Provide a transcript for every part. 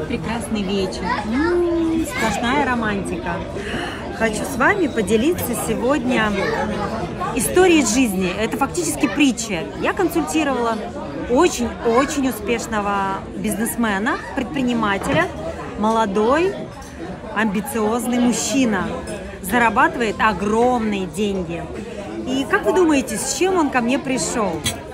прекрасный вечер. Сплошная романтика. Хочу с вами поделиться сегодня историей жизни. Это фактически притча. Я консультировала очень успешного бизнесмена, предпринимателя, молодой, амбициозный мужчина. Зарабатывает огромные деньги. И как вы думаете, с чем он ко мне пришел?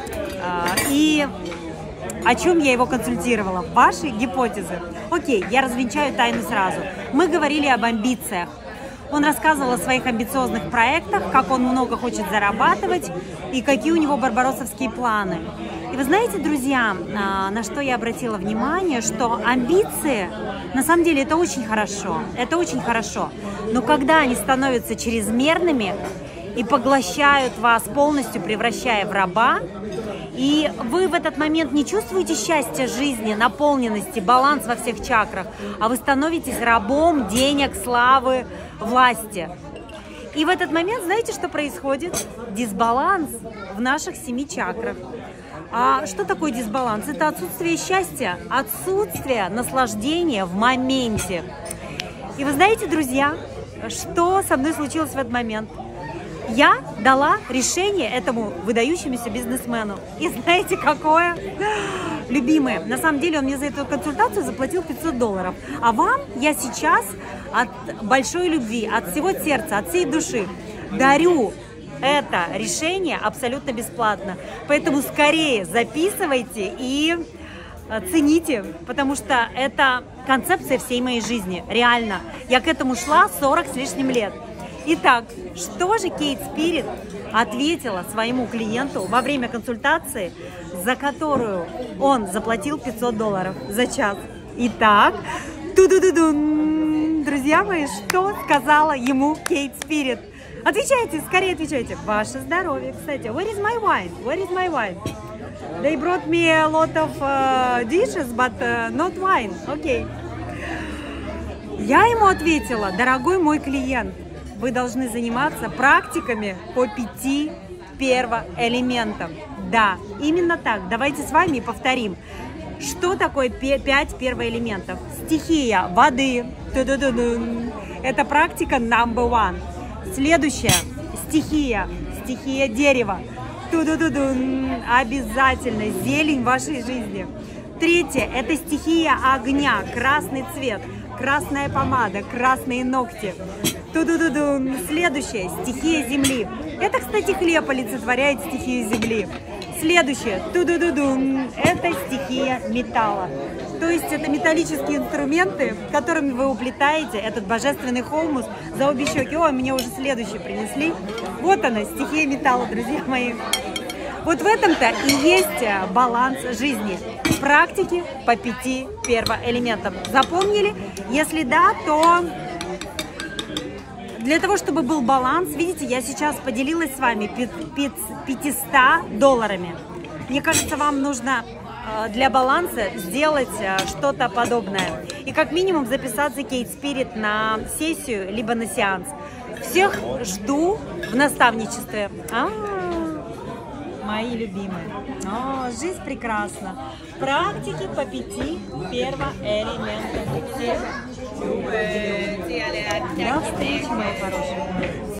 И о чем я его консультировала? Ваши гипотезы. Окей, я развенчаю тайну сразу. Мы говорили об амбициях. Он рассказывал о своих амбициозных проектах, как он много хочет зарабатывать и какие у него барбароссовские планы. И вы знаете, друзья, на что я обратила внимание, что амбиции, на самом деле, это очень хорошо. Это очень хорошо. Но когда они становятся чрезмерными и поглощают вас полностью, превращая в раба, и вы в этот момент не чувствуете счастья жизни, наполненности, баланс во всех чакрах, а вы становитесь рабом денег, славы, власти. И в этот момент, знаете, что происходит? Дисбаланс в наших 7 чакрах. А что такое дисбаланс? Это отсутствие счастья, отсутствие наслаждения в моменте. И вы знаете, друзья, что со мной случилось в этот момент? Я дала решение этому выдающемуся бизнесмену. И знаете, какое? Любимые, на самом деле он мне за эту консультацию заплатил $500. А вам я сейчас от большой любви, от всего сердца, от всей души дарю это решение абсолютно бесплатно. Поэтому скорее записывайте и цените, потому что это концепция всей моей жизни. Реально. Я к этому шла 40 с лишним лет. Итак, что же Кейт Спирит ответила своему клиенту во время консультации, за которую он заплатил $500 за час? Итак, друзья мои, что сказала ему Кейт Спирит? Отвечайте, скорее отвечайте. Ваше здоровье, кстати. Where is my wine? Where is my wine? They brought me a lot of dishes, but not wine. Окей. Я ему ответила: дорогой мой клиент, вы должны заниматься практиками по 5 первоэлементам. Да, именно так. Давайте с вами повторим. Что такое 5 первоэлементов? Стихия воды. Это практика number one. Следующая стихия. Стихия дерева. Обязательно зелень в вашей жизни. Третье – это стихия огня. Красный цвет. Красная помада. Красные ногти. Следующее – стихия земли. Это, кстати, хлеб олицетворяет стихию земли. Следующее – это стихия металла. То есть это металлические инструменты, которыми вы уплетаете этот божественный хомус за обе щеки. Ой, мне уже следующее принесли. Вот она, стихия металла, друзья мои. Вот в этом-то и есть баланс жизни. Практики по 5 первоэлементам. Запомнили? Если да, то для того, чтобы был баланс, видите, я сейчас поделилась с вами $500. Мне кажется, вам нужно для баланса сделать что-то подобное. И как минимум записаться Кейт Спирит на сессию, либо на сеанс. Всех жду в наставничестве. Мои любимые. Жизнь прекрасна. Практики по 5 первоэлементам. До встречи, мои хорошие.